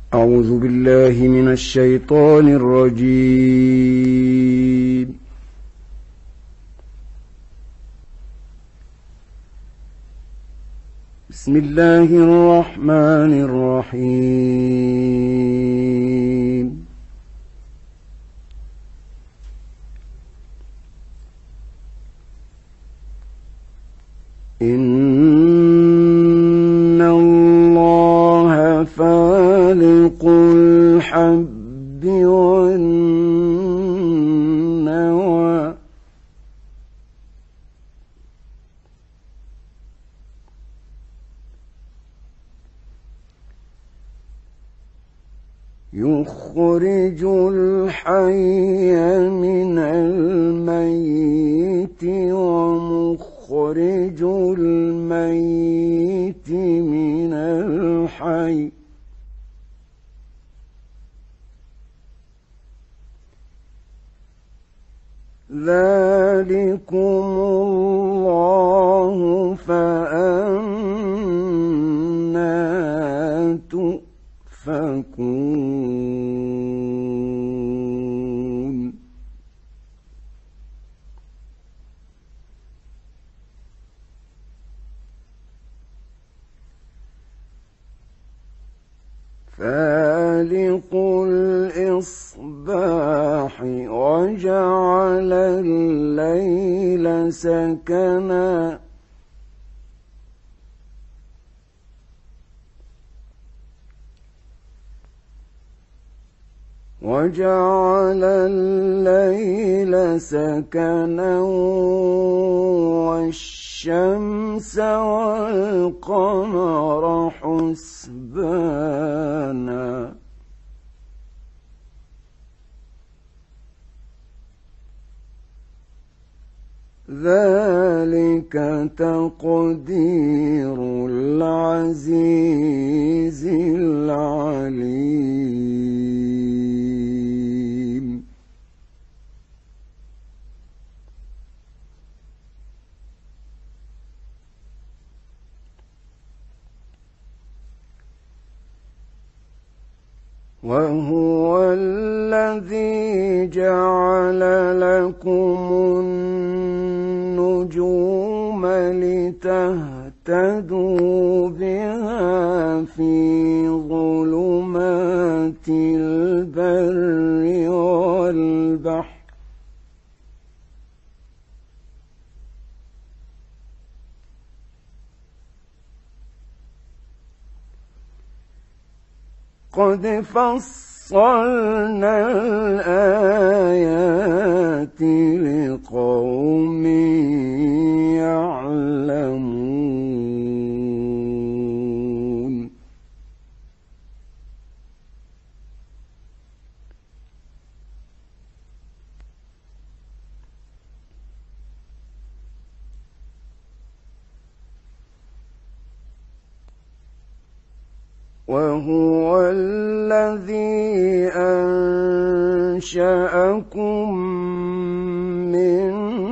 أعوذ بالله من الشيطان الرجيم. بسم الله الرحمن الرحيم. إن الله فالق الحب والنوى يخرج الحي من الميت ومخرج الميت من الحي ذلكم الله فأنى تؤفكون. فالق الإصباح وجعل الليل سكنا والشمس والقمر حسبانا ذلك تقدير العزيز العليم. وهو الذي جعل لكم النجوم لتهتدوا بها في ظلمات البر والبحر قد فصلنا الآيات لقوم يعلمون. وهو الذي أنشأكم من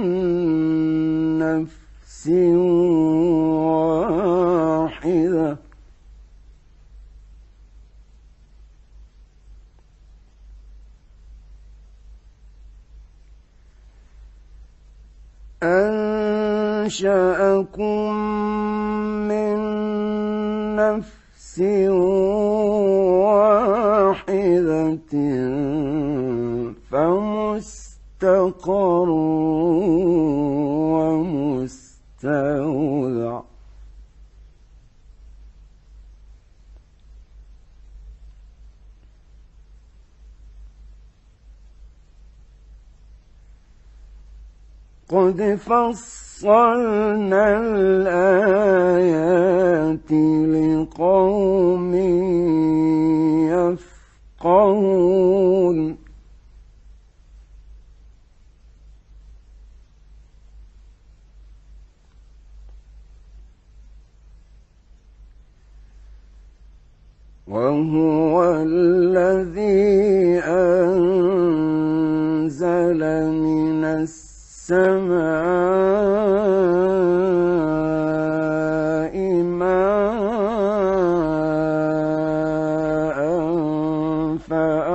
نفس واحدة فمستقر ومستودع قد فصلنا الآيات لقوم يفقهون. وهو الذي أنزل من السماء ماء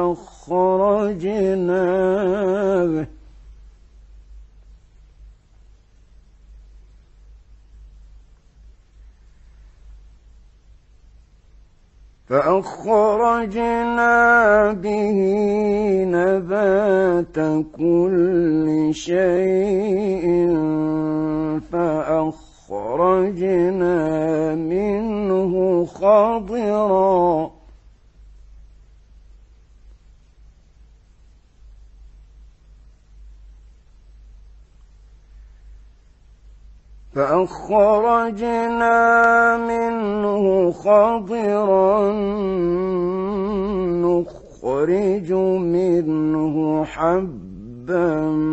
فأخرجنا به نبات كل شيء فأخرجنا منه خضرا نخرج منه حبا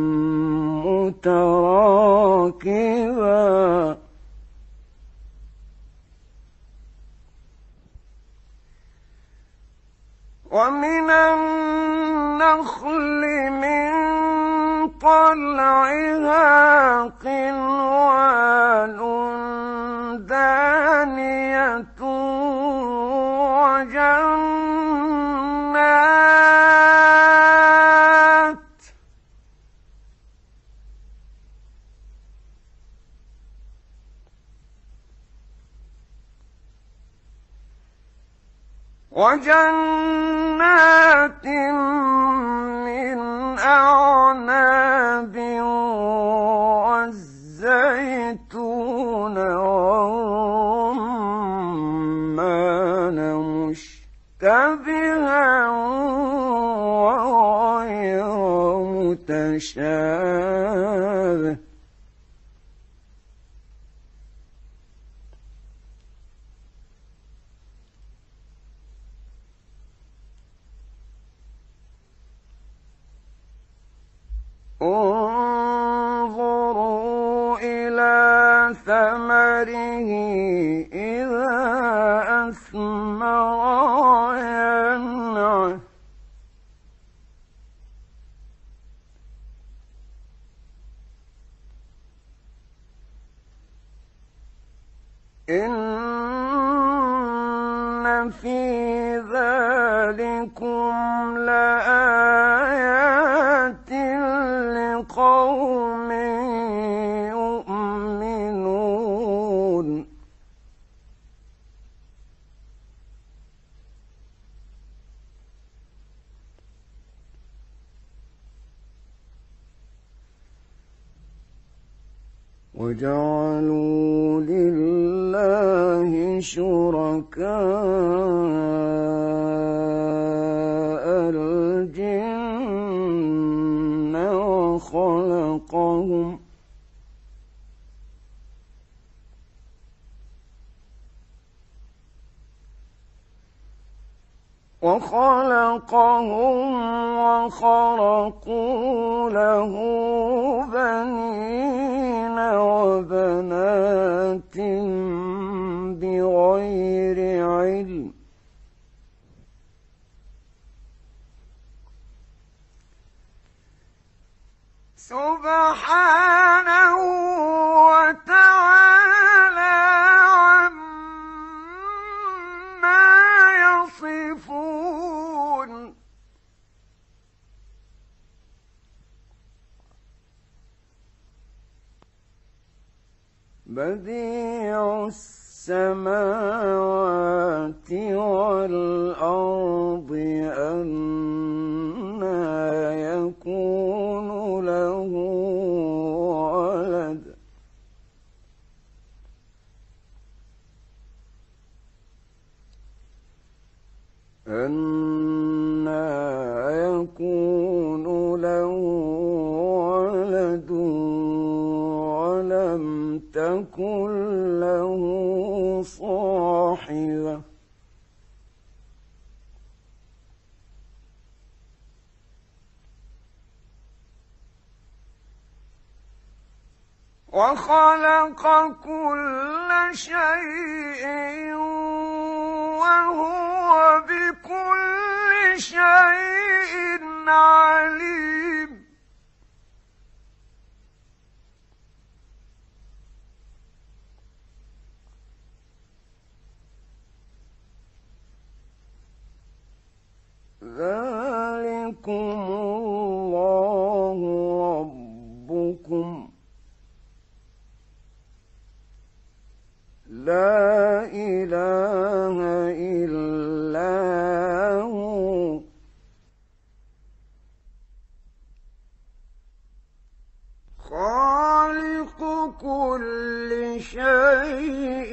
متراكبا ومن النخل من طلعها قنوان دانية وجنات من أعناب والزيتون والرمان مشتبها وغير متشابه انظروا إلى ثمره إذا أثمر وينعه إن في ذلكم لآيات لقوم يؤمنون وجعلوا لله شركاء الجن وخلقهم وخرقوا له بنين وبنات بغير علم سبحانه وتعالى عما يصفون بديع السماوات والأرض أنى يكون له ولد ولم تكن له صاحبة وخلق كل شيء وهو بكل شيء عليم ذلك الله ربكم لا إله إلا هو خالق كل شيء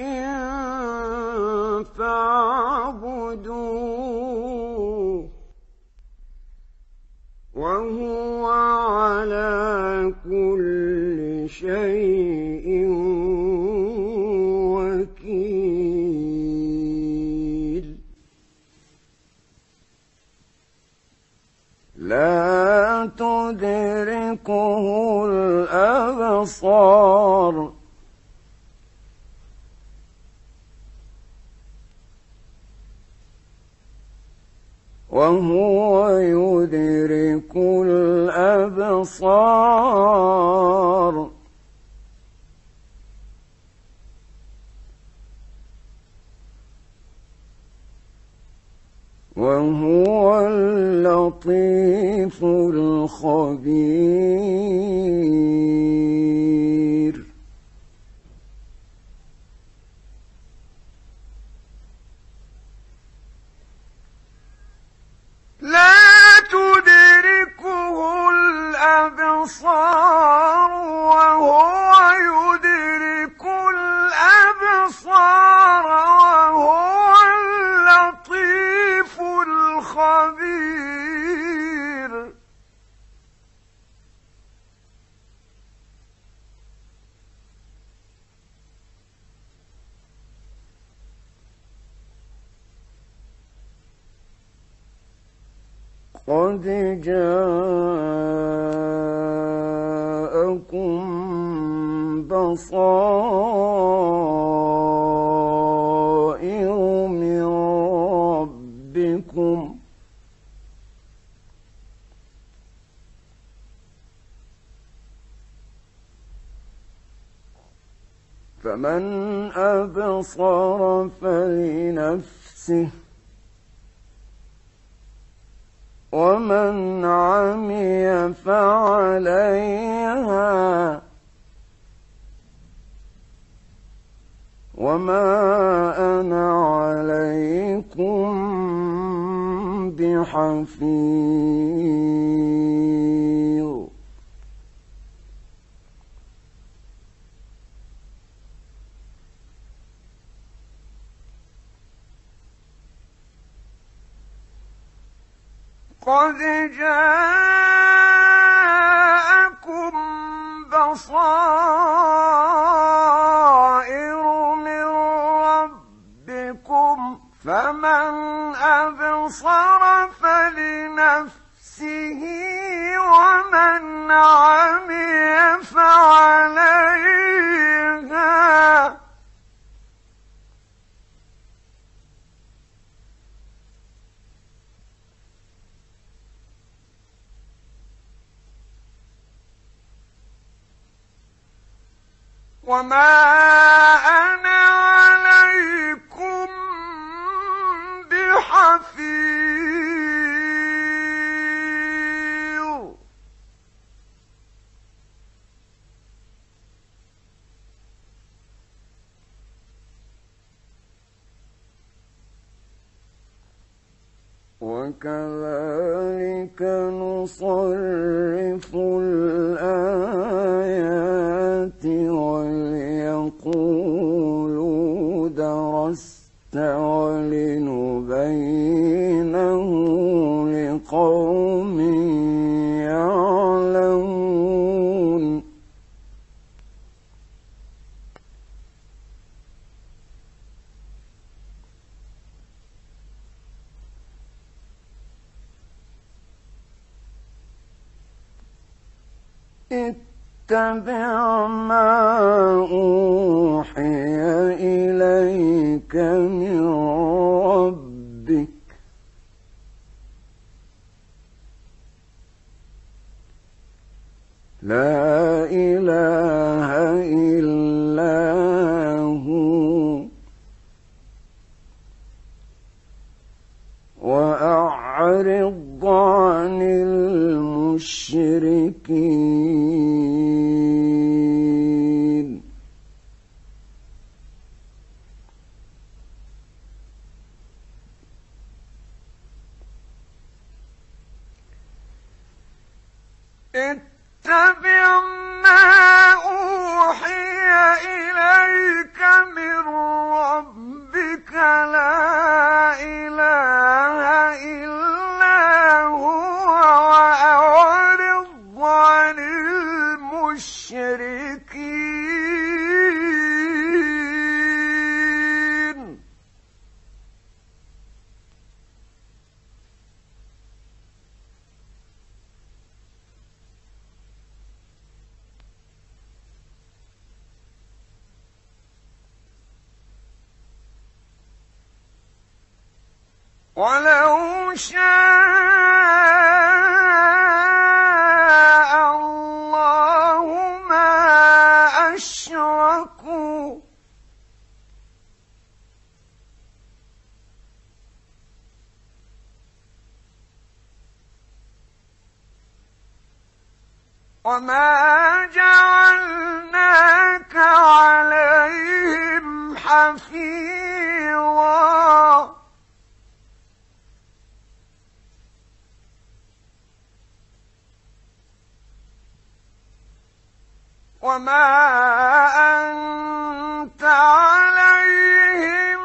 فاعبدوه وهو على كل شيء وكيل لا تدركه الأبصار وهو يدرك الأبصار وهو اللطيف الخبير لا تدركه الأبصار وهو يدرك الأبصار وهو اللطيف الخبير قد جاءكم بصائر من ربكم فمن أبصر فلنفسه ومن عمي فعليها وما أنا عليكم بحفيظ قد جاءكم بصائر من ربكم فمن أبصر فلنفسه ومن عمي فعليها وما أنا عليكم بحفيظ وكذلك نصرف الآيات وليقولوا درست ولنبينه لقوم يعلمون اتبع ما أوحي إليك من ربك لا إله إلا هو وأعرض عن المشركين اتبع ما أوحي إليك من ربك لا إله إلا هو وأعرض عن المشركين ولو شاء الله ما أشركوا وما جعلناك عليهم حفيظا وما أنت عليهم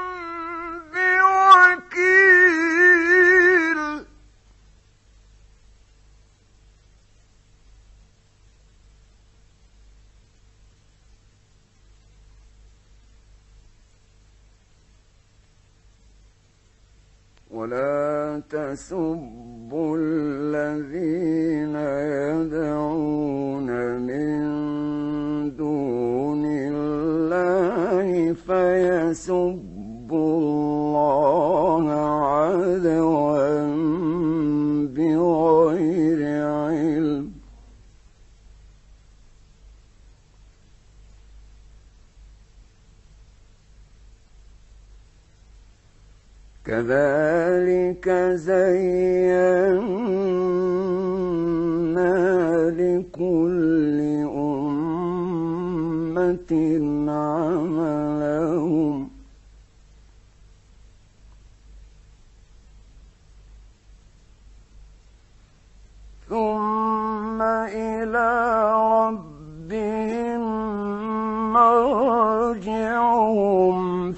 بوكيل ولا تسبوا الذين يدعون من دون الله فيسبوا الله عدوا بغير علم كذلك زينا لكل أمة عملهم ثم إلى ربهم مرجعهم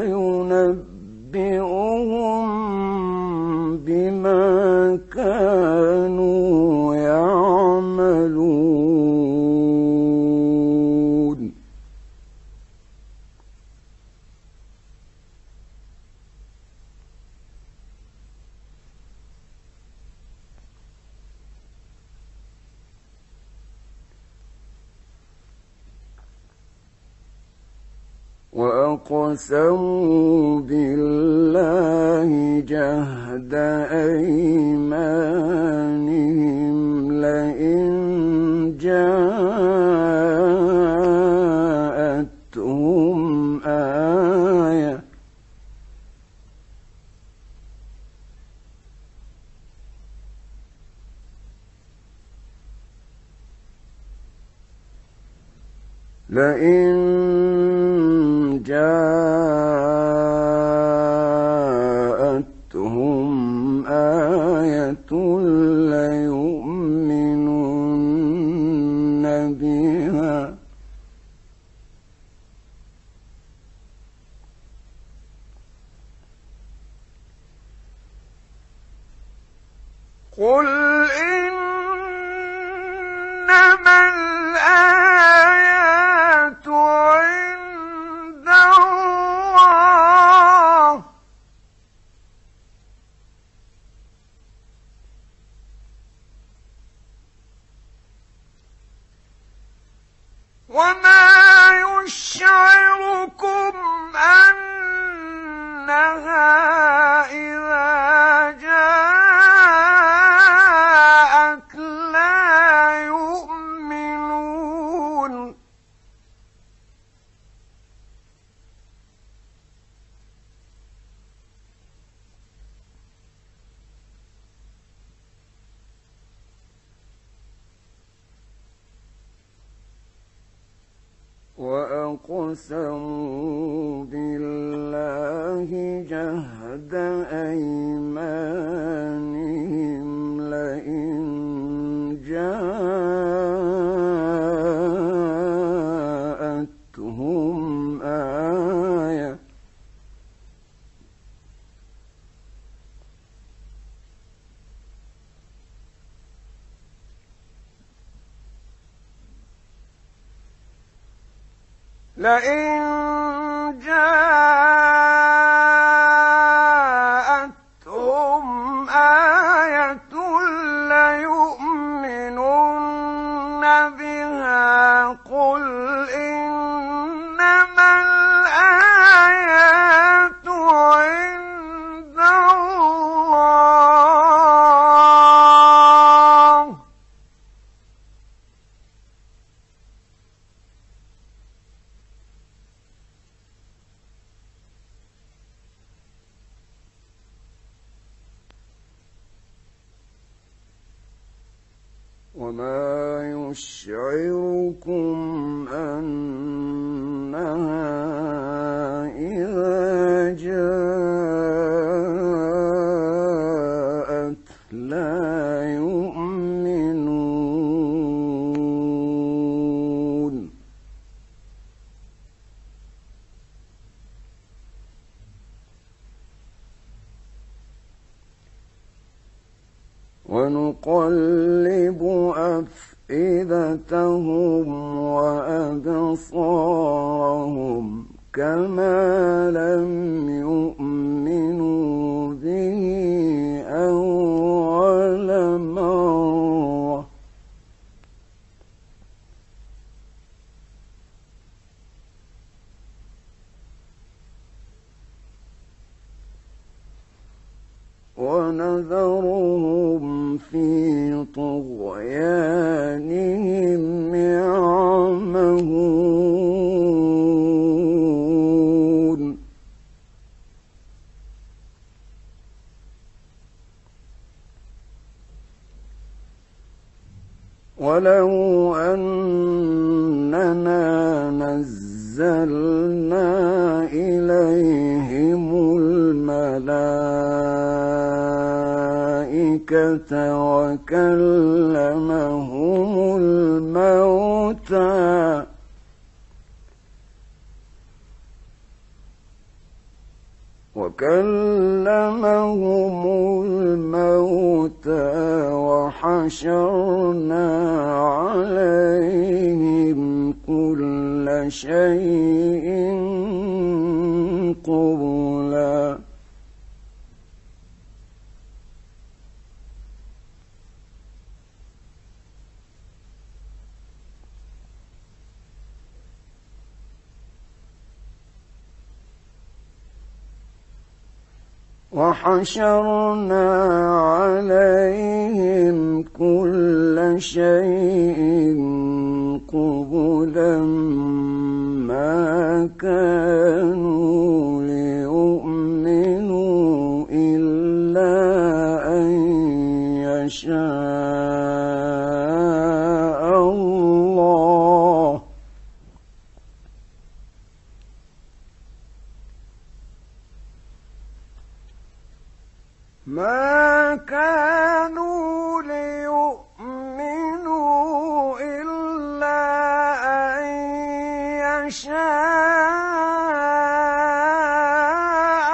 فينبئهم بما كانوا يعملون وأقسموا بالله جهد أيمانهم لئن جاءتهم آية ليؤمنن بها قل إنما الآيات عند الله وما يشعركم أنها إذا جاءت لا يؤمنون وأقسموا بالله جهد أيمانهم لئن جاءتهم آية ليؤمنن بها قل إنما الآيات عند الله وما يشعركم أنها إذا جاءت لا يؤمنون ونقلب أفئدتهم وأبصارهم كما لم يؤمنوا به أول مرة ونذرهم في طغيانهم يعمهون ولو أننا نزلنا إليهم الملائكة وكلمهم الموتى وحشرنا عليهم كل شيء قبلا وحشرنا عليهم كل شيء قبلا ما كانوا ليؤمنوا إلا أن يشاء الله ما كانوا ليؤمنوا إلا أن يشاء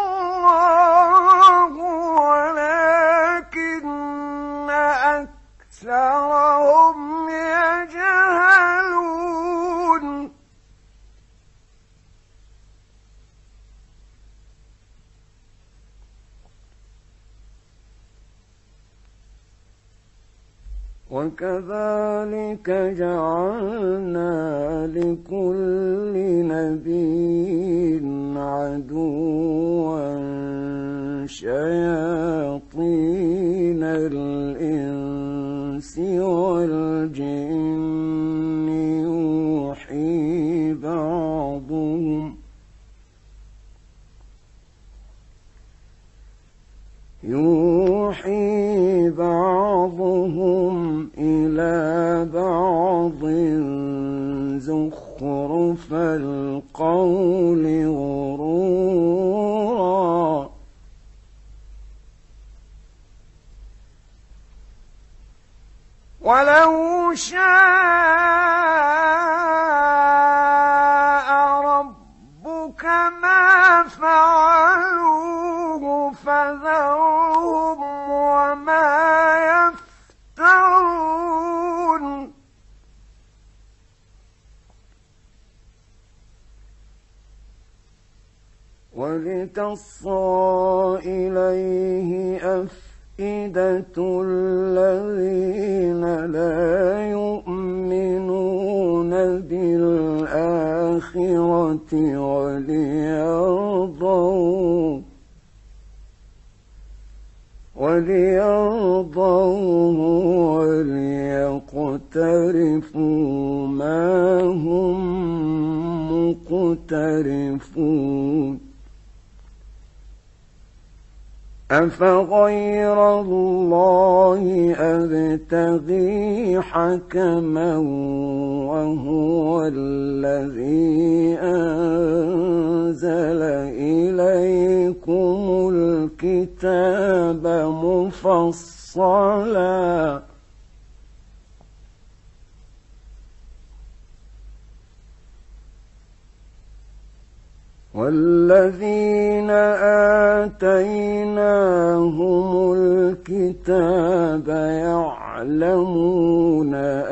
الله ولكن أكثرهم يجهلون وكذلك جعلنا لكل نبي عدوا شياطين الإنس والجن يوحي بعضهم إلى بعض زخرف ولو شاء ربك ما فعلوه فذرهم وما يفترون ولتصغى إليه أفئدة الذين لا يؤمنون بالآخرة وليرضوه وليقترفوا ما هم مقترفون أفغير الله أبتغي حكما وهو الذي أنزل إليكم الكتاب مفصلا والذين آتيناهم الكتاب يعلمون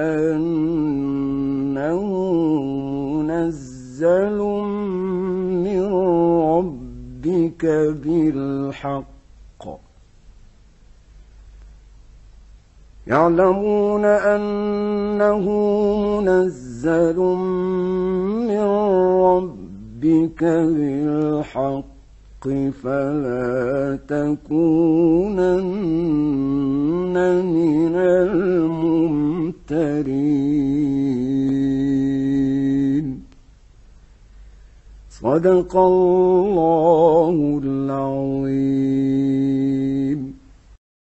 أنه منزل من ربك بالحق يعلمون أنه منزل من ربك بالحق فلا تكونن من الممترين صدق الله العظيم.